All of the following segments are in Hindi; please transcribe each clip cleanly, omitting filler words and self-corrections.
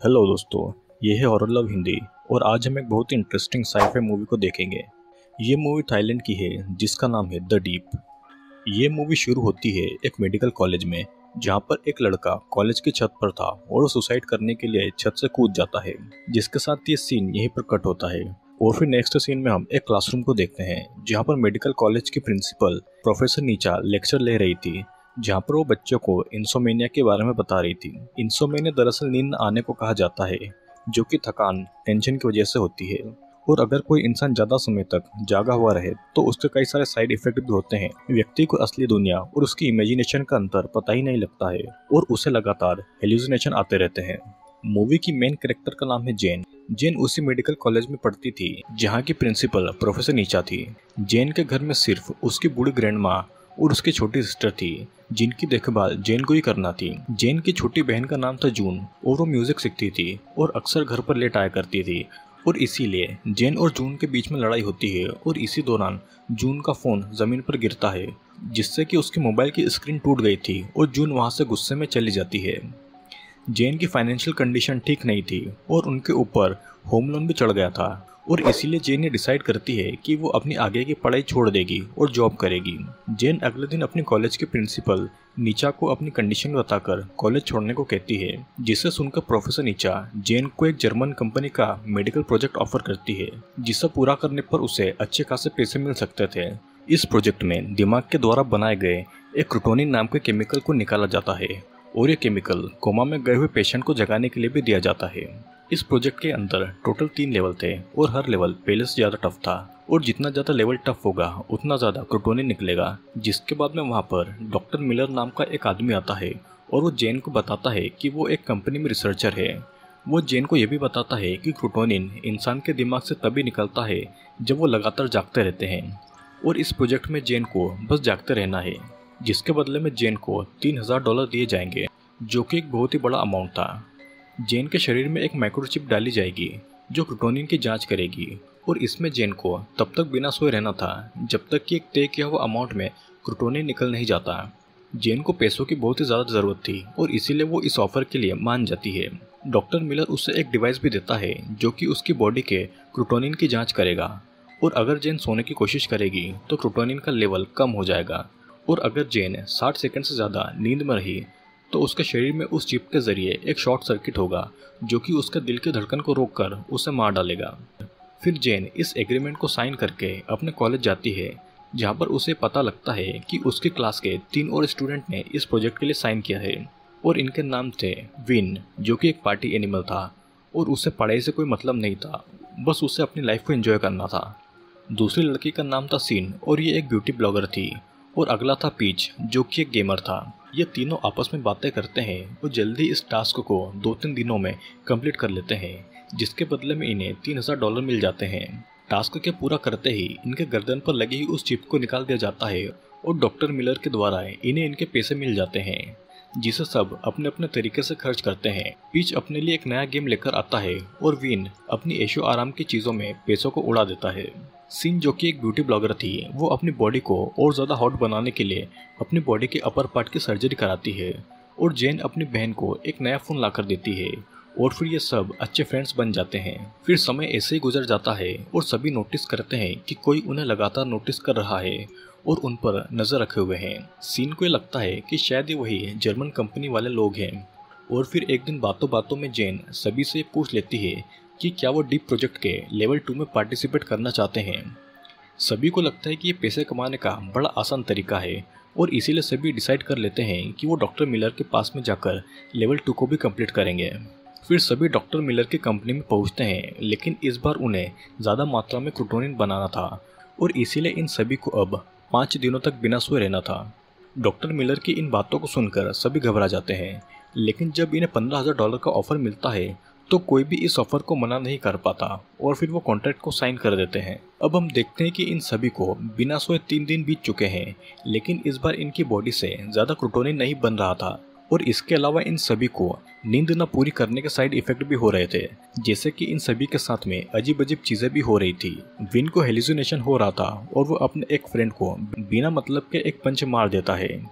हेलो दोस्तों, ये है हॉरर लव हिंदी और आज हम एक बहुत ही इंटरेस्टिंग साइफाई मूवी को देखेंगे। ये मूवी थाईलैंड की है जिसका नाम है द डीप। ये मूवी शुरू होती है एक मेडिकल कॉलेज में, जहाँ पर एक लड़का कॉलेज की छत पर था और वो सुसाइड करने के लिए छत से कूद जाता है, जिसके साथ ये सीन यहीं पर कट होता है। और फिर नेक्स्ट सीन में हम एक क्लासरूम को देखते हैं जहाँ पर मेडिकल कॉलेज की प्रिंसिपल प्रोफेसर नीचा लेक्चर ले रही थी, जहाँ पर वो बच्चों को इंसोमेनिया के बारे में बता रही थी। इंसोमेनिया दरअसल नींद आने को कहा जाता है, जो कि थकान टेंशन की वजह से होती है। और अगर कोई इंसान ज्यादा समय तक जागा हुआ रहे तो उसके कई सारे साइड इफेक्ट भी होते हैं। व्यक्ति को असली दुनिया और उसकी इमेजिनेशन का अंतर पता ही नहीं लगता है और उसे लगातार हेल्यूसिनेशन आते रहते हैं। मूवी की मेन कैरेक्टर का नाम है जेन। जेन उसी मेडिकल कॉलेज में पढ़ती थी जहाँ की प्रिंसिपल प्रोफेसर नीचा थी। जेन के घर में सिर्फ उसकी बूढ़ी ग्रैंड माँ और उसकी छोटी सिस्टर थी, जिनकी देखभाल जेन को ही करना थी। जेन की छोटी बहन का नाम था जून और वो म्यूजिक सीखती थी और अक्सर घर पर लेट आया करती थी। और इसीलिए जेन और जून के बीच में लड़ाई होती है और इसी दौरान जून का फोन जमीन पर गिरता है, जिससे कि उसके मोबाइल की स्क्रीन टूट गई थी और जून वहां से गुस्से में चली जाती है। जेन की फाइनेंशियल कंडीशन ठीक नहीं थी और उनके ऊपर होम लोन भी चढ़ गया था और इसीलिए जेन ये डिसाइड करती है कि वो अपनी आगे की पढ़ाई छोड़ देगी और जॉब करेगी। जेन अगले दिन अपनी कॉलेज के प्रिंसिपल नीचा को अपनी कंडीशन बताकर कॉलेज छोड़ने को कहती है, जिसे सुनकर प्रोफेसर नीचा जेन को एक जर्मन कंपनी का मेडिकल प्रोजेक्ट ऑफर करती है, जिसे पूरा करने पर उसे अच्छे खासे पैसे मिल सकते थे। इस प्रोजेक्ट में दिमाग के द्वारा बनाए गए एक क्रूटोनिन नाम के केमिकल को निकाला जाता है और ये केमिकल कोमा में गए हुए पेशेंट को जगाने के लिए भी दिया जाता है। इस प्रोजेक्ट के अंदर टोटल 3 लेवल थे और हर लेवल पहले से ज़्यादा टफ था और जितना ज़्यादा लेवल टफ होगा उतना ज़्यादा क्रूटोनिन निकलेगा। जिसके बाद में वहाँ पर डॉक्टर मिलर नाम का एक आदमी आता है और वो जेन को बताता है कि वो एक कंपनी में रिसर्चर है। वो जेन को यह भी बताता है कि क्रूटोनिन इंसान के दिमाग से तभी निकलता है जब वो लगातार जागते रहते हैं और इस प्रोजेक्ट में जेन को बस जागते रहना है, जिसके बदले में जेन को $3000 दिए जाएंगे, जो कि एक बहुत ही बड़ा अमाउंट था। जेन के शरीर में एक माइक्रोचिप डाली जाएगी जो क्रूटोनिन की जांच करेगी और इसमें जेन को तब तक बिना सोए रहना था जब तक कि एक तय किया हुआ अमाउंट में क्रूटोनिन निकल नहीं जाता। जेन को पैसों की बहुत ही ज़्यादा ज़रूरत थी और इसीलिए वो इस ऑफर के लिए मान जाती है। डॉक्टर मिलर उसे एक डिवाइस भी देता है जो कि उसकी बॉडी के क्रूटोनिन की जाँच करेगा और अगर जेन सोने की कोशिश करेगी तो क्रूटोनिन का लेवल कम हो जाएगा और अगर जेन 60 सेकंड से ज़्यादा नींद में रही तो उसके शरीर में उस चिप के जरिए एक शॉर्ट सर्किट होगा जो कि उसके दिल की धड़कन को रोककर उसे मार डालेगा। फिर जेन इस एग्रीमेंट को साइन करके अपने कॉलेज जाती है, जहाँ पर उसे पता लगता है कि उसकी क्लास के 3 और स्टूडेंट ने इस प्रोजेक्ट के लिए साइन किया है और इनके नाम थे विन, जो कि एक पार्टी एनिमल था और उसे पढ़ाई से कोई मतलब नहीं था, बस उसे अपनी लाइफ को एंजॉय करना था। दूसरी लड़की का नाम था सीन और ये एक ब्यूटी ब्लॉगर थी और अगला था पीच, जो कि एक गेमर था। ये तीनों आपस में बातें करते हैं और जल्दी इस टास्क को 2-3 दिनों में कंप्लीट कर लेते हैं, जिसके बदले में इन्हें $3000 मिल जाते हैं। टास्क के पूरा करते ही इनके गर्दन पर लगी हुई उस चिप को निकाल दिया जाता है और डॉक्टर मिलर के द्वारा इन्हें इनके पैसे मिल जाते हैं, जिसे सब अपने अपने तरीके से खर्च करते हैं। पीच अपने लिए एक नया गेम लेकर आता है और विन अपनी ऐशो आराम की चीज़ों में पैसों को उड़ा देता है। सीन, जो कि एक ब्यूटी ब्लॉगर थी, वो अपनी बॉडी को और ज़्यादा हॉट बनाने के लिए अपनी बॉडी के अपर पार्ट की सर्जरी कराती है और जेन अपनी बहन को एक नया फ़ोन लाकर देती है और फिर ये सब अच्छे फ्रेंड्स बन जाते हैं। फिर समय ऐसे ही गुजर जाता है और सभी नोटिस करते हैं कि कोई उन्हें लगातार नोटिस कर रहा है और उन पर नज़र रखे हुए हैं। सीन को ये लगता है कि शायद ये वही जर्मन कंपनी वाले लोग हैं और फिर एक दिन बातों बातों में जेन सभी से पूछ लेती है कि क्या वो डीप प्रोजेक्ट के लेवल 2 में पार्टिसिपेट करना चाहते हैं। सभी को लगता है कि ये पैसे कमाने का बड़ा आसान तरीका है और इसीलिए सभी डिसाइड कर लेते हैं कि वो डॉक्टर मिलर के पास में जाकर लेवल 2 को भी कंप्लीट करेंगे। फिर सभी डॉक्टर मिलर की कंपनी में पहुंचते हैं, लेकिन इस बार उन्हें ज़्यादा मात्रा में क्रूटोनिन बनाना था और इसीलिए इन सभी को अब 5 दिनों तक बिना सोए रहना था। डॉक्टर मिलर की इन बातों को सुनकर सभी घबरा जाते हैं, लेकिन जब इन्हें $15,000 का ऑफर मिलता है तो कोई भी इस ऑफर को मना नहीं कर पाता और फिर वो कॉन्ट्रैक्ट को साइन कर देते हैं। अब हम देखते हैं कि इन सभी को बिना सोए 3 दिन बीत चुके हैं, लेकिन इस बार इनकी बॉडी से ज़्यादा क्रूटोनिन नहीं बन रहा था और इसके अलावा इन सभी को नींद न पूरी करने के साइड इफेक्ट भी हो रहे थे, जैसे कि इन सभी के साथ में अजीब अजीब चीज़ें भी हो रही थी। विन को हेलुसिनेशन हो रहा था और वो अपने एक फ्रेंड को बिना मतलब के एक पंच मार देता है,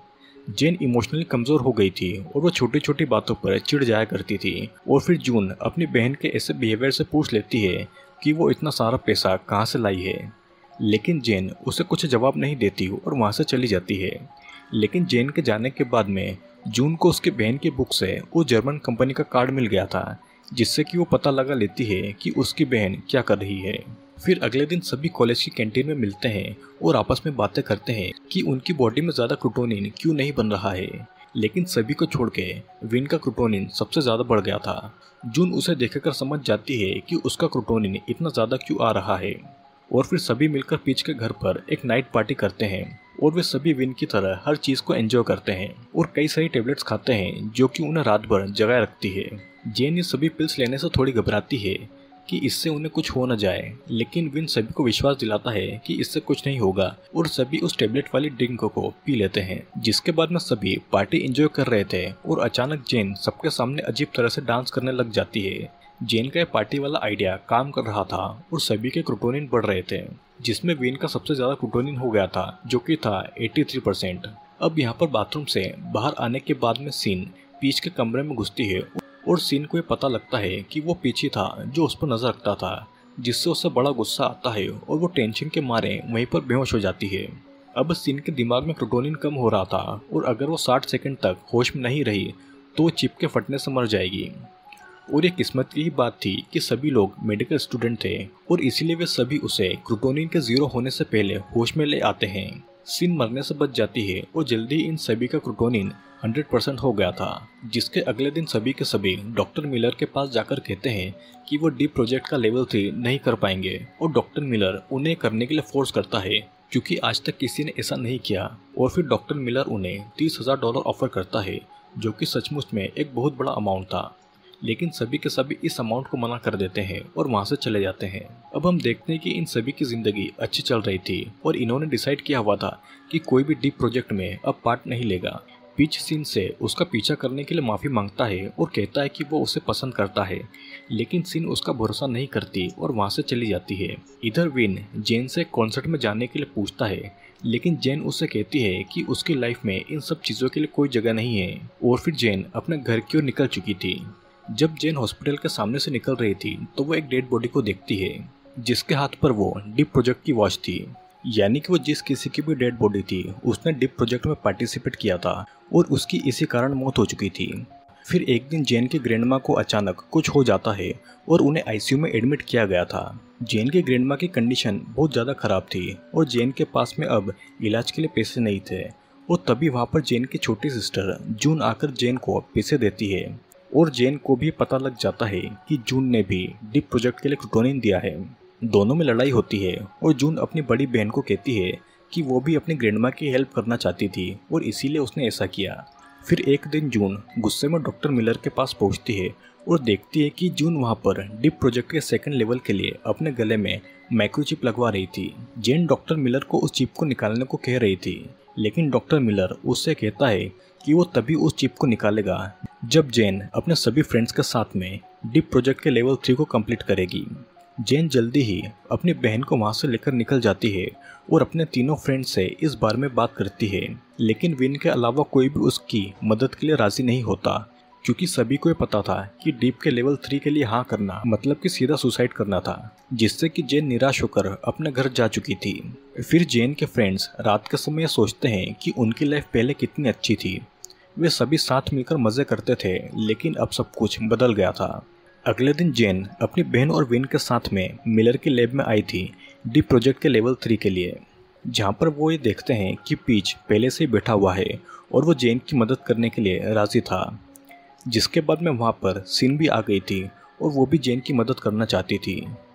जेन इमोशनली कमजोर हो गई थी और वो छोटी छोटी बातों पर चिढ़ जाया करती थी। और फिर जून अपनी बहन के ऐसे बिहेवियर से पूछ लेती है कि वो इतना सारा पैसा कहाँ से लाई है, लेकिन जेन उसे कुछ जवाब नहीं देती और वहाँ से चली जाती है। लेकिन जेन के जाने के बाद में जून को उसकी बहन की बुक से वो जर्मन कंपनी का कार्ड मिल गया था, जिससे कि वो पता लगा लेती है कि उसकी बहन क्या कर रही है। फिर अगले दिन सभी कॉलेज की कैंटीन में मिलते हैं और आपस में बातें करते हैं कि उनकी बॉडी में ज़्यादा क्रूटोनिन क्यों नहीं बन रहा है। लेकिन सभी को छोड़ के विन का क्रूटोनिन सबसे ज़्यादा बढ़ गया था। जून उसे देखकर समझ जाती है कि उसका क्रूटोनिन इतना ज़्यादा क्यों आ रहा है। और फिर सभी मिलकर पीच के घर पर एक नाइट पार्टी करते हैं और वे सभी विन की तरह हर चीज़ को एंजॉय करते हैं और कई सारी टेबलेट्स खाते हैं जो कि उन्हें रात भर जगाए रखती है। जेन ये सभी पिल्स लेने से थोड़ी घबराती है कि इससे उन्हें कुछ हो न जाए, लेकिन विन सभी को विश्वास दिलाता है कि इससे कुछ नहीं होगा और सभी उस टेबलेट वाली ड्रिंक को पी लेते हैं। जिसके बाद में सभी पार्टी एंजॉय कर रहे थे और अचानक जेन सबके सामने अजीब तरह से डांस करने लग जाती है। जेन का पार्टी वाला आइडिया काम कर रहा था और सभी के क्रूटोनिन बढ़ रहे थे, जिसमें विन का सबसे ज़्यादा क्रूटोनिन हो गया था जो कि था 83%। अब यहाँ पर बाथरूम से बाहर आने के बाद में सीन पीच के कमरे में घुसती है और सीन को ये पता लगता है कि वो पीछे था जो उस पर नजर रखता था, जिससे उसे बड़ा गुस्सा आता है और वो टेंशन के मारे वहीं पर बेहोश हो जाती है। अब सीन के दिमाग में क्रूटोनिन कम हो रहा था और अगर वो 60 सेकंड तक होश में नहीं रही तो वो चिप के फटने से मर जाएगी। और ये किस्मत की ही बात थी कि सभी लोग मेडिकल स्टूडेंट थे और इसीलिए वे सभी उसे क्रूटोनिन के 0 होने से पहले होश में ले आते हैं। सीन मरने से बच जाती है और जल्दी इन सभी का क्रूटोनिन 100% हो गया था, जिसके अगले दिन सभी के सभी डॉक्टर मिलर के पास जाकर कहते हैं कि वो डीप प्रोजेक्ट का लेवल 3 नहीं कर पाएंगे और डॉक्टर मिलर उन्हें करने के लिए फोर्स करता है क्योंकि आज तक किसी ने ऐसा नहीं किया। और फिर डॉक्टर मिलर उन्हें $30,000 ऑफर करता है, जो कि सचमुच में एक बहुत बड़ा अमाउंट था। लेकिन सभी के सभी इस अमाउंट को मना कर देते हैं और वहाँ से चले जाते हैं। अब हम देखते हैं कि इन सभी की ज़िंदगी अच्छी चल रही थी और इन्होंने डिसाइड किया हुआ था कि कोई भी डीप प्रोजेक्ट में अब पार्ट नहीं लेगा। पीच सीन से उसका पीछा करने के लिए माफ़ी मांगता है और कहता है कि वो उसे पसंद करता है, लेकिन सीन उसका भरोसा नहीं करती और वहाँ से चली जाती है। इधर विन जेन से कॉन्सर्ट में जाने के लिए पूछता है, लेकिन जेन उससे कहती है कि उसकी लाइफ में इन सब चीज़ों के लिए कोई जगह नहीं है। और फिर जेन अपने घर की ओर निकल चुकी थी। जब जेन हॉस्पिटल के सामने से निकल रही थी तो वो एक डेड बॉडी को देखती है, जिसके हाथ पर वो डीप प्रोजेक्ट की वॉच थी। यानी कि वो जिस किसी की भी डेड बॉडी थी उसने डीप प्रोजेक्ट में पार्टिसिपेट किया था और उसकी इसी कारण मौत हो चुकी थी। फिर एक दिन जेन की ग्रैंडमा को अचानक कुछ हो जाता है और उन्हें आईसीयू में एडमिट किया गया था। जेन की ग्रैंडमा की कंडीशन बहुत ज़्यादा ख़राब थी और जेन के पास में अब इलाज के लिए पैसे नहीं थे। और तभी वहाँ पर जेन की छोटी सिस्टर जून आकर जेन को पैसे देती है और जेन को भी पता लग जाता है कि जून ने भी डीप प्रोजेक्ट के लिए क्रूटोनिन दिया है। दोनों में लड़ाई होती है और जून अपनी बड़ी बहन को कहती है कि वो भी अपनी ग्रैंडमा की हेल्प करना चाहती थी और इसीलिए उसने ऐसा किया। फिर एक दिन जून गुस्से में डॉक्टर मिलर के पास पहुंचती है और देखती है कि जून वहां पर डीप प्रोजेक्ट के सेकंड लेवल के लिए अपने गले में माइक्रोचिप लगवा रही थी। जेन डॉक्टर मिलर को उस चिप को निकालने को कह रही थी, लेकिन डॉक्टर मिलर उससे कहता है कि वो तभी उस चिप को निकालेगा जब जेन अपने सभी फ्रेंड्स के साथ में डीप प्रोजेक्ट के लेवल 3 को कंप्लीट करेगी। जेन जल्दी ही अपनी बहन को वहाँ से लेकर निकल जाती है और अपने तीनों फ्रेंड्स से इस बारे में बात करती है, लेकिन विन के अलावा कोई भी उसकी मदद के लिए राजी नहीं होता, क्योंकि सभी को ये पता था कि डीप के लेवल 3 के लिए हाँ करना मतलब कि सीधा सुसाइड करना था, जिससे कि जेन निराश होकर अपने घर जा चुकी थी। फिर जेन के फ्रेंड्स रात के समय सोचते हैं कि उनकी लाइफ पहले कितनी अच्छी थी। वे सभी साथ मिलकर मज़े करते थे, लेकिन अब सब कुछ बदल गया था। अगले दिन जेन अपनी बहन और विन के साथ में मिलर की लैब में आई थी डीप प्रोजेक्ट के लेवल 3 के लिए, जहाँ पर वो ये देखते हैं कि पीच पहले से ही बैठा हुआ है और वो जेन की मदद करने के लिए राज़ी था। जिसके बाद में वहाँ पर सीन भी आ गई थी और वो भी जेन की मदद करना चाहती थी।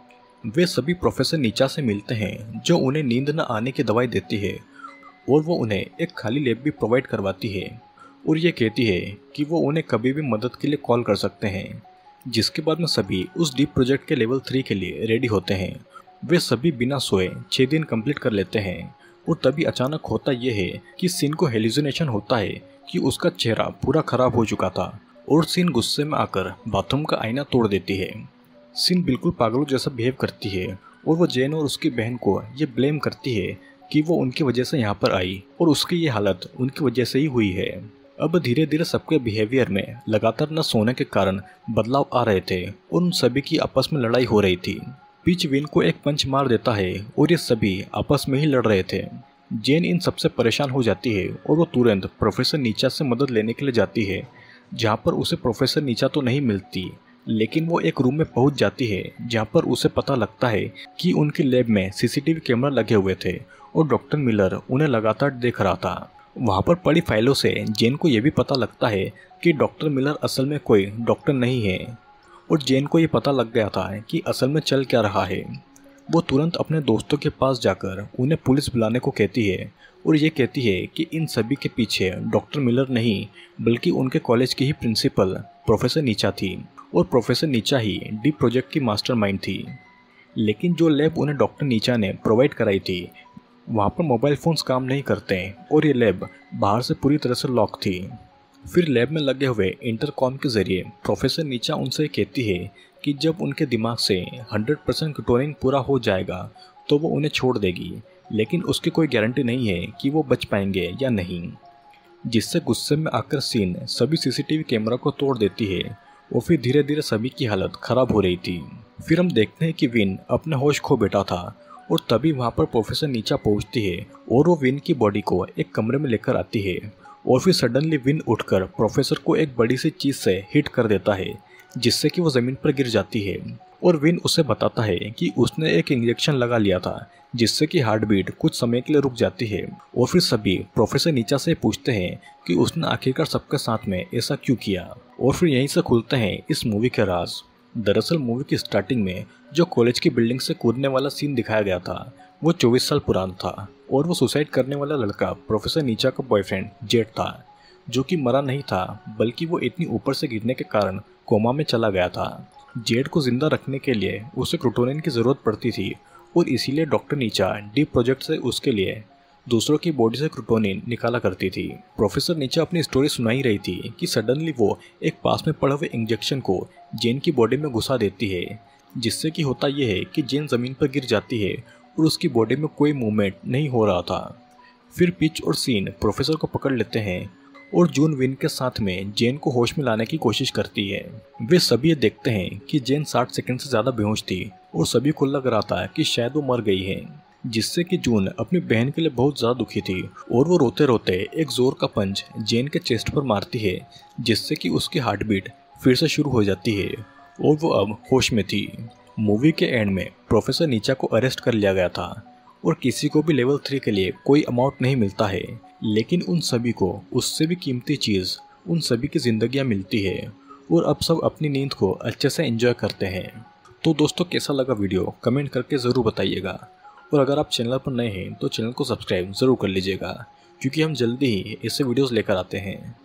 वे सभी प्रोफेसर नीचा से मिलते हैं जो उन्हें नींद न आने की दवाई देती है और वो उन्हें एक खाली लैब भी प्रोवाइड करवाती है और ये कहती है कि वो उन्हें कभी भी मदद के लिए कॉल कर सकते हैं। जिसके बाद में सभी उस डीप प्रोजेक्ट के लेवल 3 के लिए रेडी होते हैं। वे सभी बिना सोए 6 दिन कंप्लीट कर लेते हैं और तभी अचानक होता यह है कि सीन को हेलुसिनेशन होता है कि उसका चेहरा पूरा खराब हो चुका था और सीन गुस्से में आकर बाथरूम का आईना तोड़ देती है। सीन बिल्कुल पागलों जैसा बिहेव करती है और वो जेन और उसकी बहन को ये ब्लेम करती है कि वो उनकी वजह से यहाँ पर आई और उसकी ये हालत उनकी वजह से ही हुई है। अब धीरे धीरे सबके बिहेवियर में लगातार न सोने के कारण बदलाव आ रहे थे और उन सभी की आपस में लड़ाई हो रही थी। पिच विन को एक पंच मार देता है और ये सभी आपस में ही लड़ रहे थे। जेन इन सबसे परेशान हो जाती है और वो तुरंत प्रोफेसर नीचा से मदद लेने के लिए जाती है, जहाँ पर उसे प्रोफेसर नीचा तो नहीं मिलती, लेकिन वो एक रूम में पहुंच जाती है जहाँ पर उसे पता लगता है कि उनकी लैब में सीसीटीवी कैमरा लगे हुए थे और डॉक्टर मिलर उन्हें लगातार देख रहा था। वहाँ पर पड़ी फाइलों से जेन को यह भी पता लगता है कि डॉक्टर मिलर असल में कोई डॉक्टर नहीं है और जेन को ये पता लग गया था कि असल में चल क्या रहा है। वो तुरंत अपने दोस्तों के पास जाकर उन्हें पुलिस बुलाने को कहती है और ये कहती है कि इन सभी के पीछे डॉक्टर मिलर नहीं बल्कि उनके कॉलेज की ही प्रिंसिपल प्रोफेसर नीचा थी और प्रोफेसर नीचा ही डीप प्रोजेक्ट की मास्टरमाइंड थी। लेकिन जो लैब उन्हें डॉक्टर नीचा ने प्रोवाइड कराई थी वहाँ पर मोबाइल फ़ोन्स काम नहीं करते और ये लैब बाहर से पूरी तरह से लॉक थी। फिर लैब में लगे हुए इंटरकॉम के ज़रिए प्रोफेसर नीचा उनसे कहती है कि जब उनके दिमाग से 100% क्यूटोनिन पूरा हो जाएगा तो वो उन्हें छोड़ देगी, लेकिन उसकी कोई गारंटी नहीं है कि वो बच पाएंगे या नहीं। जिससे गुस्से में आकर सीन सभी सीसीटीवी कैमरा को तोड़ देती है और फिर धीरे धीरे सभी की हालत ख़राब हो रही थी। फिर हम देखते हैं कि विन अपने होश खो बैठा था और तभी वहाँ पर प्रोफेसर नीचा पहुँचती है और वो विन की बॉडी को एक कमरे में लेकर आती है और फिर सडनली विन उठकर प्रोफेसर को एक बड़ी सी चीज़ से हिट कर देता है, जिससे कि वो ज़मीन पर गिर जाती है और विन उसे बताता है कि उसने एक इंजेक्शन लगा लिया था जिससे कि हार्ट बीट कुछ समय के लिए रुक जाती है। और फिर सभी प्रोफेसर नीचा से पूछते हैं कि उसने आखिरकार सबके साथ में ऐसा क्यों किया और फिर यहीं से खुलते हैं इस मूवी के राज। दरअसल मूवी की स्टार्टिंग में जो कॉलेज की बिल्डिंग से कूदने वाला सीन दिखाया गया था वो 24 साल पुराना था और वो सुसाइड करने वाला लड़का प्रोफेसर नीचा का बॉयफ्रेंड जेड था, जो कि मरा नहीं था बल्कि वो इतनी ऊपर से गिरने के कारण कोमा में चला गया था। जेड को जिंदा रखने के लिए उसे क्रूटोनिन की ज़रूरत पड़ती थी और इसीलिए डॉक्टर नीचा डीप प्रोजेक्ट से उसके लिए दूसरों की बॉडी से क्रूटोनिन निकाला करती थी। प्रोफेसर नीचा अपनी स्टोरी सुनाई रही थी कि सडनली वो एक पास में पड़े हुए इंजेक्शन को जेन की बॉडी में घुसा देती है, जिससे कि होता यह है कि जेन ज़मीन पर गिर जाती है और उसकी बॉडी में कोई मूवमेंट नहीं हो रहा था। फिर पिच और सीन प्रोफेसर को पकड़ लेते हैं और जून विन के साथ में जेन को होश में लाने की कोशिश करती है। वे सभी ये देखते हैं कि जेन 60 सेकंड से ज़्यादा बेहोश थी और सभी को लग रहा था कि शायद वो मर गई है, जिससे कि जून अपनी बहन के लिए बहुत ज़्यादा दुखी थी और वो रोते रोते एक ज़ोर का पंच जेन के चेस्ट पर मारती है, जिससे कि उसकी हार्ट बीट फिर से शुरू हो जाती है और वो अब होश में थी। मूवी के एंड में प्रोफेसर नीचा को अरेस्ट कर लिया गया था और किसी को भी लेवल 3 के लिए कोई अमाउंट नहीं मिलता है, लेकिन उन सभी को उससे भी कीमती चीज़ उन सभी की ज़िंदगियाँ मिलती है और अब सब अपनी नींद को अच्छे से एंजॉय करते हैं। तो दोस्तों कैसा लगा वीडियो कमेंट करके ज़रूर बताइएगा और अगर आप चैनल पर नए हैं तो चैनल को सब्सक्राइब ज़रूर कर लीजिएगा, क्योंकि हम जल्दी ही ऐसे वीडियोज़ लेकर आते हैं।